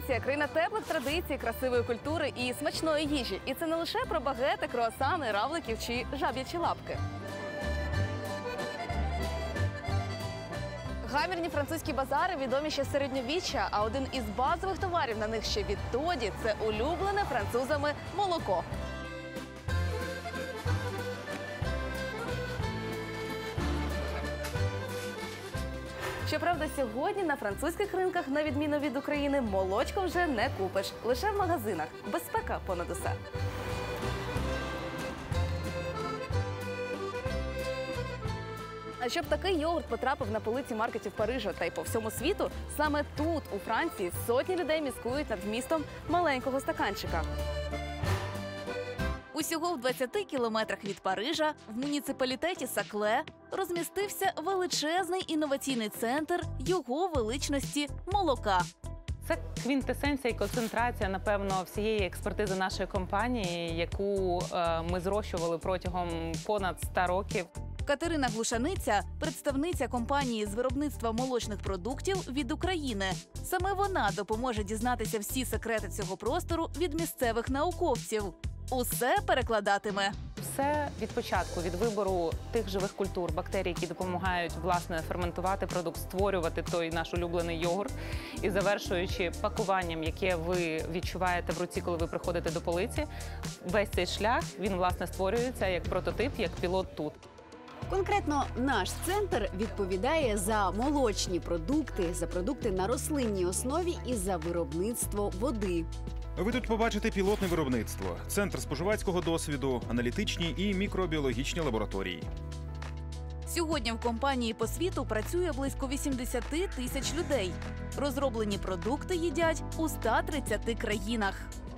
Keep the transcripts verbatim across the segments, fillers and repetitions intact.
Франція – країна теплих традицій, красивої культури і смачної їжі. І це не лише про багети, круасани, равликів чи жаб'ячі лапки. Гамірні французькі базари відомі ще з середньовіччя, а один із базових товарів на них ще відтоді – це улюблене французами молоко. Щоправда, сьогодні на французьких ринках, на відміну від України, молочко вже не купиш. Лише в магазинах. Безпека понад усе. А щоб такий йогурт потрапив на полиці маркетів Парижа та й по всьому світу, саме тут, у Франції, сотні людей міскують над вмістом маленького стаканчика. Усього в двадцяти кілометрах від Парижа, в муніципалітеті Сакле, розмістився величезний інноваційний центр його величності молока. Це квінтесенція і концентрація, напевно, всієї експертизи нашої компанії, яку е, ми зрощували протягом понад ста років. Катерина Глушаниця – представниця компанії з виробництва молочних продуктів від України. Саме вона допоможе дізнатися всі секрети цього простору від місцевих науковців. Усе перекладатиме. Все від початку, від вибору тих живих культур, бактерій, які допомагають, власне, ферментувати продукт, створювати той наш улюблений йогурт, і завершуючи пакуванням, яке ви відчуваєте в руці, коли ви приходите до полиці, весь цей шлях, він, власне, створюється як прототип, як пілот тут. Конкретно наш центр відповідає за молочні продукти, за продукти на рослинній основі і за виробництво води. Ви тут побачите пілотне виробництво, центр споживацького досвіду, аналітичні і мікробіологічні лабораторії. Сьогодні в компанії по світу працює близько вісімдесят тисяч людей. Розроблені продукти їдять у ста тридцяти країнах.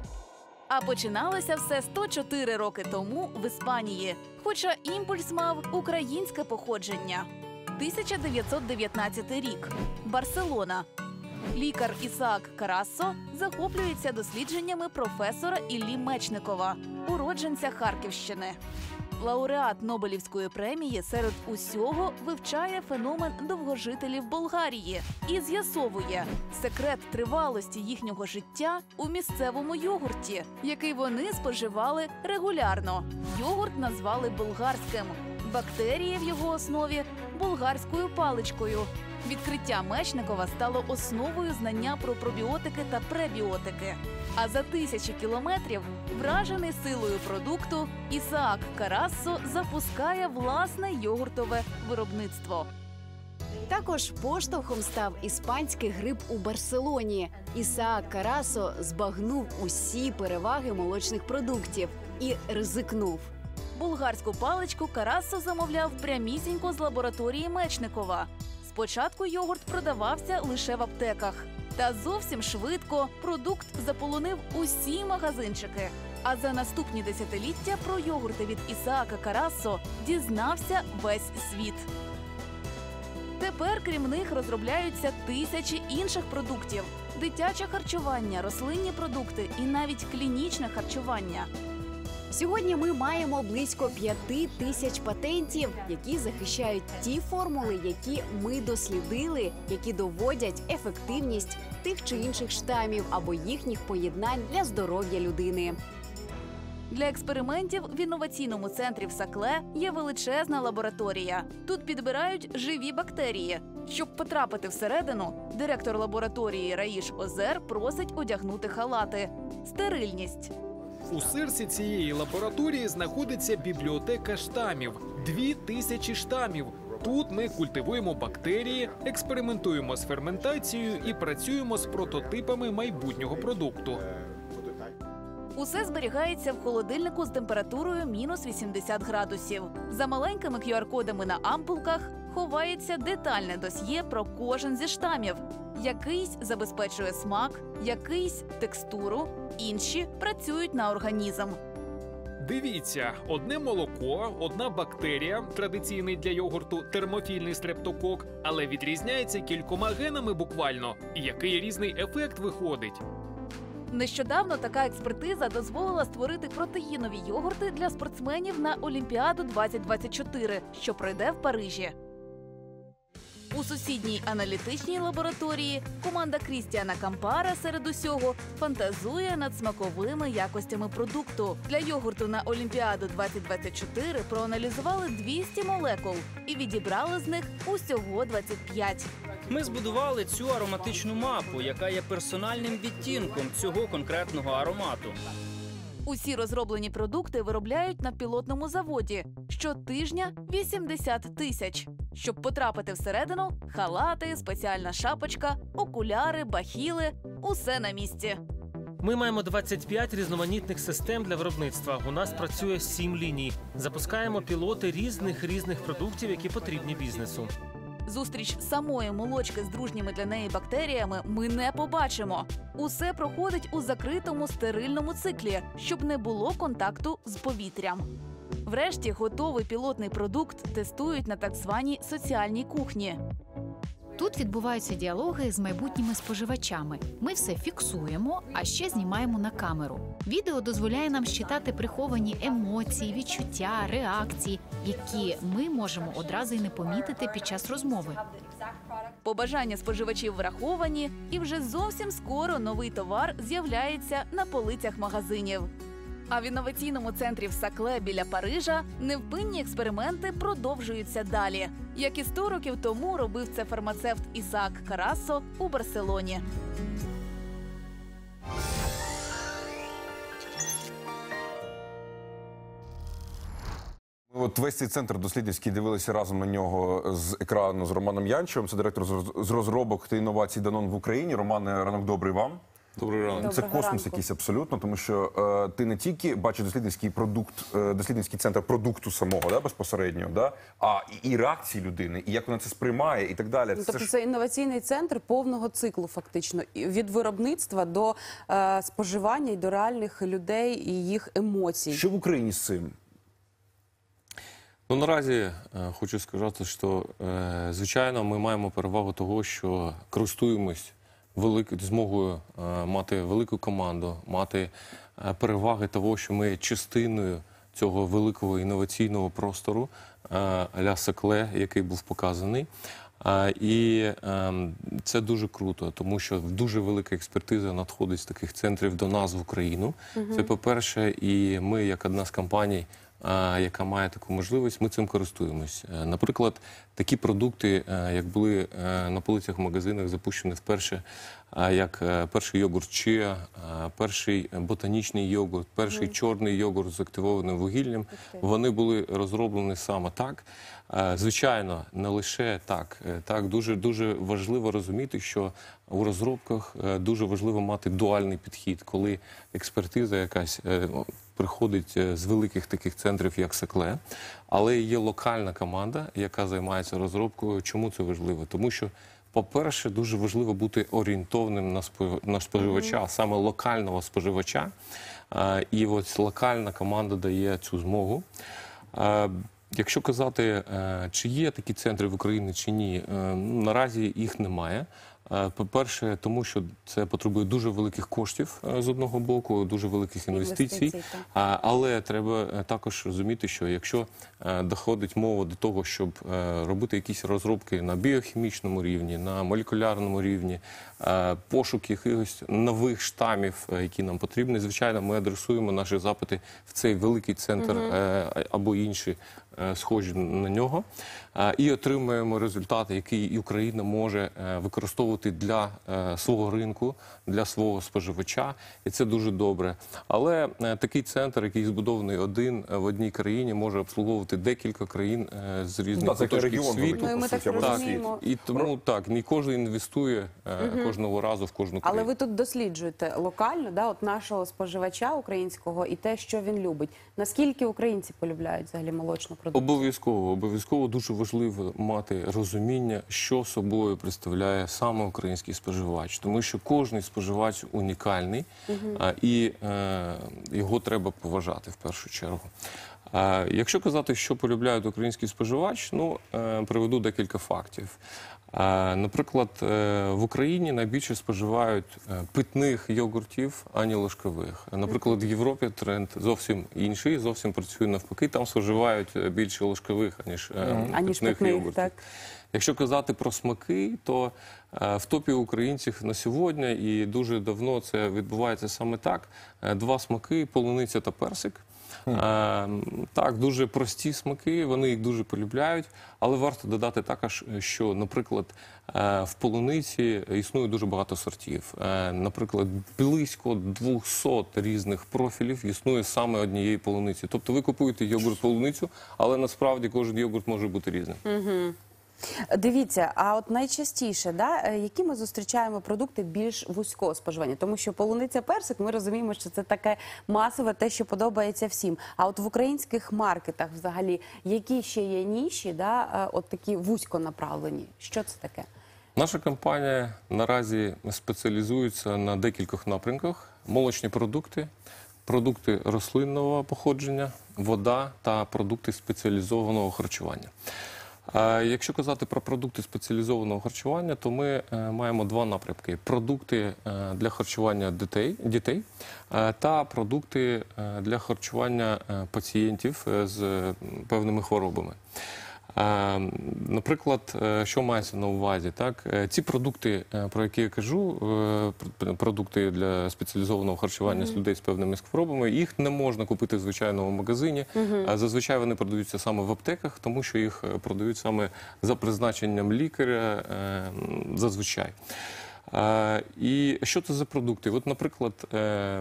А починалося все сто чотири роки тому в Іспанії. Хоча імпульс мав українське походження. тисяча дев'ятсот дев'ятнадцятий рік. Барселона. Лікар Ісаак Карассо захоплюється дослідженнями професора Іллі Мечникова, уродженця Харківщини. Лауреат Нобелівської премії серед усього вивчає феномен довгожителів Болгарії і з'ясовує секрет тривалості їхнього життя у місцевому йогурті, який вони споживали регулярно. Йогурт назвали болгарським. Бактерії в його основі – болгарською паличкою. Відкриття Мечникова стало основою знання про пробіотики та пребіотики. А за тисячі кілометрів, вражений силою продукту, Ісаак Карассо запускає власне йогуртове виробництво. Також поштовхом став іспанський гриб у Барселоні. Ісаак Карассо збагнув усі переваги молочних продуктів і ризикнув. Болгарську паличку Карассо замовляв прямісінько з лабораторії Мечникова. Спочатку йогурт продавався лише в аптеках. Та зовсім швидко продукт заполонив усі магазинчики. А за наступні десятиліття про йогурти від Ісаака Карассо дізнався весь світ. Тепер, крім них, розробляються тисячі інших продуктів. Дитяче харчування, рослинні продукти і навіть клінічне харчування. Сьогодні ми маємо близько п'яти тисяч патентів, які захищають ті формули, які ми дослідили, які доводять ефективність тих чи інших штамів або їхніх поєднань для здоров'я людини. Для експериментів в інноваційному центрі в Сакле є величезна лабораторія. Тут підбирають живі бактерії. Щоб потрапити всередину, директор лабораторії Раїш Озер просить одягнути халати. Стерильність. У серці цієї лабораторії знаходиться бібліотека штамів. Дві тисячі штамів. Тут ми культивуємо бактерії, експериментуємо з ферментацією і працюємо з прототипами майбутнього продукту. Усе зберігається в холодильнику з температурою мінус вісімдесят градусів. За маленькими кю ар-кодами на ампулках ховається детальне досьє про кожен зі штамів. Якийсь забезпечує смак, якийсь – текстуру, інші працюють на організм. Дивіться, одне молоко, одна бактерія, традиційний для йогурту термофільний стрептокок, але відрізняється кількома генами буквально. І який різний ефект виходить. Нещодавно така експертиза дозволила створити протеїнові йогурти для спортсменів на Олімпіаду двадцять двадцять чотири, що пройде в Парижі. У сусідній аналітичній лабораторії команда Крістіана Кампара серед усього фантазує над смаковими якостями продукту. Для йогурту на Олімпіаду двадцять двадцять чотири проаналізували двісті молекул і відібрали з них усього двадцять п'ять. Ми збудували цю ароматичну мапу, яка є персональним відтінком цього конкретного аромату. Усі розроблені продукти виробляють на пілотному заводі. Щотижня вісімдесят тисяч. Щоб потрапити всередину – халати, спеціальна шапочка, окуляри, бахіли – усе на місці. Ми маємо двадцять п'ять різноманітних систем для виробництва. У нас працює сім ліній. Запускаємо пілоти різних-різних продуктів, які потрібні бізнесу. Зустріч самої молочки з дружніми для неї бактеріями ми не побачимо. Усе проходить у закритому стерильному циклі, щоб не було контакту з повітрям. Врешті готовий пілотний продукт тестують на так званій соціальній кухні. Тут відбуваються діалоги з майбутніми споживачами. Ми все фіксуємо, а ще знімаємо на камеру. Відео дозволяє нам считати приховані емоції, відчуття, реакції, які ми можемо одразу й не помітити під час розмови. Побажання споживачів враховані, і вже зовсім скоро новий товар з'являється на полицях магазинів. А в інноваційному центрі в Сакле біля Парижа невпинні експерименти продовжуються далі. Як і сто років тому робив це фармацевт Ісаак Карасо у Барселоні. От весь цей центр дослідницький дивилися разом на нього з екрану з Романом Янчевим. Це директор з розробок та інновацій Данон в Україні. Романе, ранок добрий вам. Добрий ранок. Це космос якийсь абсолютно, тому що е, ти не тільки бачиш дослідницький продукт, е, дослідницький центр продукту самого, да, безпосередньо, да, а і, і реакції людини, і як вона це сприймає, і так далі. Тобто це, це ж... інноваційний центр повного циклу, фактично, від виробництва до е, споживання і до реальних людей і їх емоцій. Що в Україні з цим? Ну, наразі е, хочу сказати, що, е, звичайно, ми маємо перевагу того, що користуємось великою змогою е, мати велику команду, мати е, переваги того, що ми частиною цього великого інноваційного простору е, а-ля Сакле, який був показаний. Е, і е, це дуже круто, тому що дуже велика експертиза надходить з таких центрів до нас в Україну. Угу. Це, по-перше, і ми, як одна з компаній, яка має таку можливість, ми цим користуємось. Наприклад, такі продукти, як були на полицях в магазинах запущені вперше, як перший йогурт Чиа, перший ботанічний йогурт, перший mm. чорний йогурт з активованим вугіллям, okay. вони були розроблені саме так. Звичайно, не лише так. Так, дуже, дуже важливо розуміти, що у розробках дуже важливо мати дуальний підхід, коли експертиза якась приходить з великих таких центрів, як Сакле, але є локальна команда, яка займається розробкою. Чому це важливо? Тому що, по-перше, дуже важливо бути орієнтованим на споживача, mm-hmm. саме локального споживача. І ось локальна команда дає цю змогу. Якщо казати, чи є такі центри в Україні, чи ні, наразі їх немає. По-перше, тому що це потребує дуже великих коштів з одного боку, дуже великих інвестицій. інвестицій але треба також розуміти, що якщо доходить мова до того, щоб робити якісь розробки на біохімічному рівні, на молекулярному рівні, пошук якихось нових штамів, які нам потрібні, звичайно, ми адресуємо наші запити в цей великий центр угу. або інші схожі на нього, і отримуємо результати, які і Україна може використовувати для свого ринку, для свого споживача, і це дуже добре. Але такий центр, який збудований один в одній країні, може обслуговувати декілька країн з різних ну, куточків світу. Ну, ми так розуміємо. І тому так, не кожен інвестує угу. кожного разу в кожну країну. Але ви тут досліджуєте локально, да, от нашого споживача українського і те, що він любить. Наскільки українці полюбляють взагалі молочну продукцію? Обов'язково, обов'язково дуже важливо мати розуміння, що собою представляє саме український споживач. Тому що кожен споживач унікальний, угу. а, і е, його треба поважати в першу чергу. Е, Якщо казати, що полюбляють український споживач, ну, е, приведу декілька фактів. Е, Наприклад, е, в Україні найбільше споживають е, питних йогуртів, ані ложкових. Наприклад, в Європі тренд зовсім інший, зовсім працює навпаки. Там споживають е, більше ложкових, аніж, е, Аніж питних питних, йогуртів. так. Якщо казати про смаки, то е, в топі українців на сьогодні, і дуже давно це відбувається саме так, е, два смаки – полуниця та персик. Е, так, дуже прості смаки, вони їх дуже полюбляють, але варто додати також, що, наприклад, е, в полуниці існує дуже багато сортів. Е, наприклад, близько двохсот різних профілів існує саме однієї полуниці. Тобто ви купуєте йогурт-полуницю, але насправді кожен йогурт може бути різним. Дивіться, а от найчастіше, да, е, які ми зустрічаємо продукти більш вузького споживання? Тому що полуниця, персик, ми розуміємо, що це таке масове, те, що подобається всім. А от в українських маркетах взагалі, які ще є ніші, да, е, от такі вузько направлені? Що це таке? Наша компанія наразі спеціалізується на декількох напрямках: молочні продукти, продукти рослинного походження, вода та продукти спеціалізованого харчування. А якщо казати про продукти спеціалізованого харчування, то ми е, маємо два напрямки: продукти е, для харчування дітей, дітей е, та продукти е, для харчування е, пацієнтів е, з е, певними хворобами. Е, Наприклад, е, що мається на увазі? Так? Е, Ці продукти, е, про які я кажу, е, пр- продукти для спеціалізованого харчування з людей з певними хворобами, їх не можна купити в звичайному магазині. А зазвичай вони продаються саме в аптеках, тому що їх е, продають саме за призначенням лікаря е, зазвичай. Е, І що це за продукти? От, наприклад, е,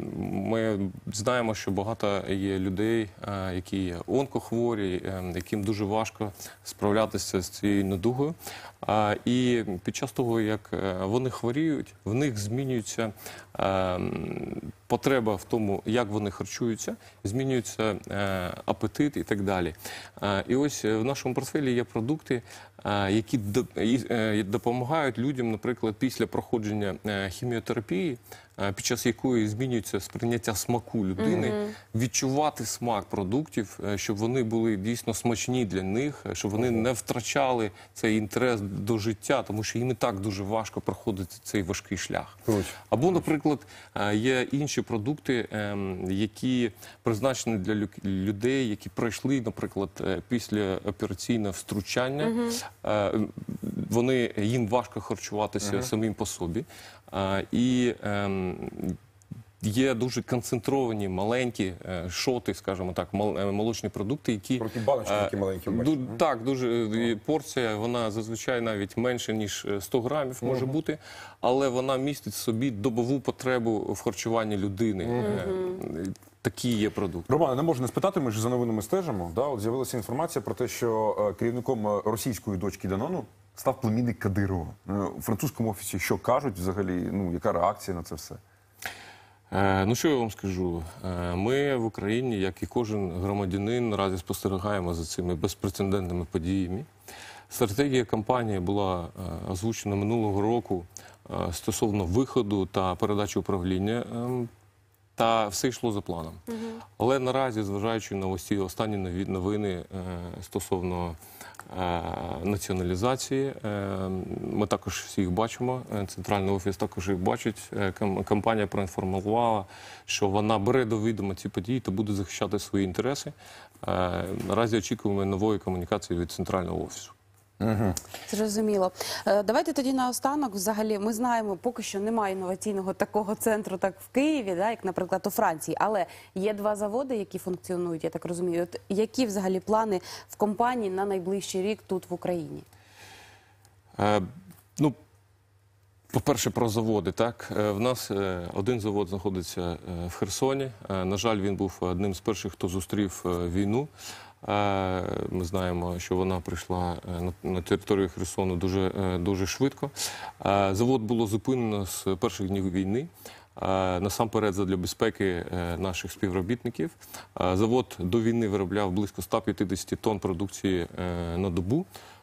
ми знаємо, що багато є людей, е, які є онкохворі, е, яким дуже важко справлятися з цією недугою. Е, І під час того, як е, вони хворіють, в них змінюється е, потреба в тому, як вони харчуються, змінюється е, апетит і так далі. Е, І ось в нашому портфелі є продукти, е, які до- і, е, допомагають людям, наприклад, після проходження е, хіміотерапії, е, під час якої змінюється сприйняття смаку людини, відчувати смак продуктів, е, щоб вони були дійсно смачні для них, е, щоб вони не втрачали цей інтерес до життя, тому що їм і так дуже важко проходити цей важкий шлях. Або, наприклад, е, є інші продукти, ем, які призначені для лю- людей, які пройшли, наприклад, е, після операційного втручання. Е, Вони, їм важко харчуватися самим по собі. Е, І ем, є дуже концентровані, маленькі е, шоти, скажімо так, мол- е, молочні продукти, які... Про ті баночки е, такі маленькі, ду- бачите? Так, дуже е, порція, вона зазвичай навіть менше, ніж е, сто грамів може бути, але вона містить в собі добову потребу в харчуванні людини. Е, Такі є продукти. Романе, не можу не спитати, ми ж за новинами стежимо. Да? От з'явилася інформація про те, що е, керівником е, російської дочки Данону став племінник Кадирова. Е, У французькому офісі що кажуть взагалі, ну, яка реакція на це все? Е, Ну, що я вам скажу? Е, Ми в Україні, як і кожен громадянин, наразі спостерігаємо за цими безпрецедентними подіями. Стратегія кампанії була е, озвучена минулого року е, стосовно виходу та передачі управління, е, та все йшло за планом. Але наразі, зважаючи на ось ці останні нові- новини е, стосовно е, націоналізації, е, ми також всі їх бачимо, е, центральний офіс також їх бачить. Е, кам- Компанія проінформувала, що вона бере до відома ці події та буде захищати свої інтереси. Е, Наразі очікуємо нової комунікації від центрального офісу. Зрозуміло. Е, Давайте тоді наостанок. Взагалі, ми знаємо, поки що немає інноваційного такого центру, так в Києві, да, як, наприклад, у Франції. Але є два заводи, які функціонують, я так розумію. От які взагалі плани в компанії на найближчий рік тут в Україні? Е, Ну, по-перше, про заводи. Так, Е, в нас е, один завод знаходиться е, в Херсоні. Е, На жаль, він був одним з перших, хто зустрів е, війну. Е, Ми знаємо, що вона прийшла е, на- на територію Херсону дуже, е, дуже швидко. Е, Завод було зупинено з перших днів війни. Е, Насамперед задля безпеки е, наших співробітників. Е, Завод до війни виробляв близько ста п'ятдесят тонн продукції е, на добу.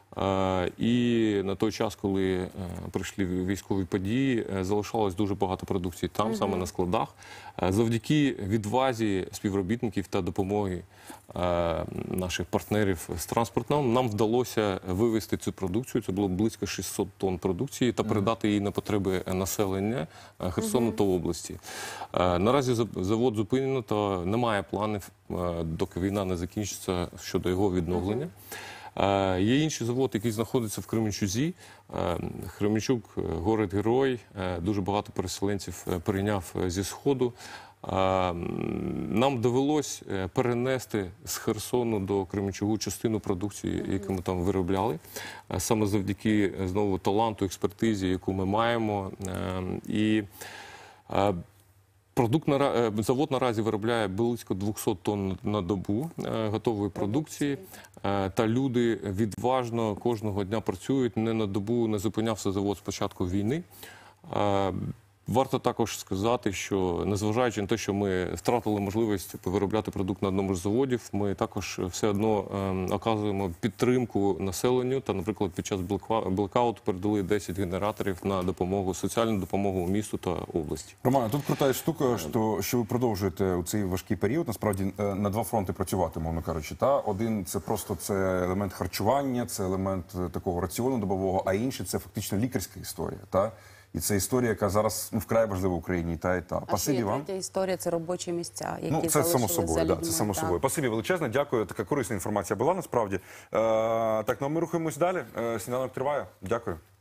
Е, І на той час, коли е, прийшли військові події, е, залишалось дуже багато продукції там, Мгм. саме на складах. Е, Завдяки відвазі співробітників та допомоги е, наших партнерів з транспортом нам вдалося вивезти цю продукцію. Це було близько шістсот тонн продукції та передати її на потреби населення е, Херсону та області. Е, Наразі за- завод зупинено та немає планів, е, доки війна не закінчиться, щодо його відновлення. Е, Є інший завод, який знаходиться в Кременчузі. Е, Кременчук, е, город-герой, е, дуже багато переселенців е, прийняв е, зі Сходу. Е, Нам довелось е, перенести з Херсону до Кременчугу частину продукції, яку ми там виробляли. Е, Саме завдяки, е, знову, таланту, експертизі, яку ми маємо. Е, І е, Продукт нара- е, завод наразі виробляє близько двісті тонн на добу е, готової продукції. Е, Та люди відважно кожного дня працюють. Не на добу не зупинявся завод з початку війни. Е, Варто також сказати, що незважаючи на те, що ми втратили можливість виробляти продукт на одному з заводів, ми також все одно е, оказуємо підтримку населенню. Та, наприклад, під час блеква- блекауту передали десять генераторів на допомогу, соціальну допомогу місту та області. Романе, тут крута штука, що, що ви продовжуєте у цей важкий період, насправді, е, на два фронти працювати, мовно кажучи. Та? Один – це просто це елемент харчування, це елемент е, такого раціону добового, а інший – це фактично лікарська історія. Та? І це історія, яка зараз, ну, вкрай важлива в Україні. Та, і та. А ще Пасибі є вам. третя історія, це робочі місця, які Ну, це само залишились собою, за да, людьми. це само так. собою. Пасибі величезне, дякую. Така корисна інформація була насправді. Е, так, ну а ми рухаємось далі. Е, сніданок триває. Дякую.